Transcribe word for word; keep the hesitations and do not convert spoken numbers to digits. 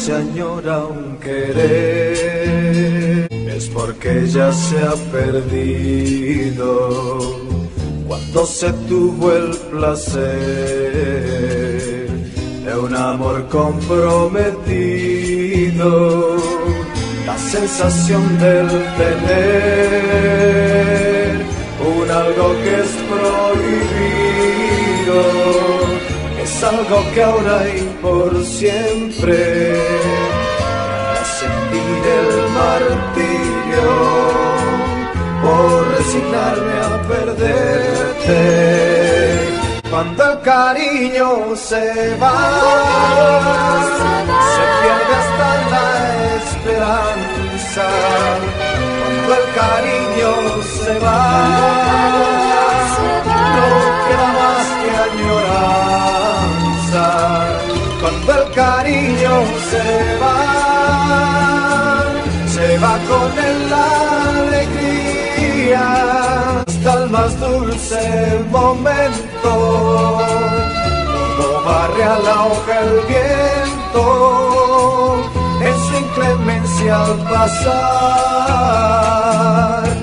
se añora un querer, es porque ya se ha perdido cuando se tuvo el placer de un amor comprometido, la sensación del tener un algo que es prohibido, es algo que ahora y por siempre me hace sentir el martirio por resignarme a perderte. Cuando el cariño se va, se pierde hasta la esperanza. Cuando el cariño se va, no queda más que añoranza. Cuando el cariño se va, se va con él la alegría hasta el más dulce momento. Todo barre a la hoja el viento en su inclemencia al pasar.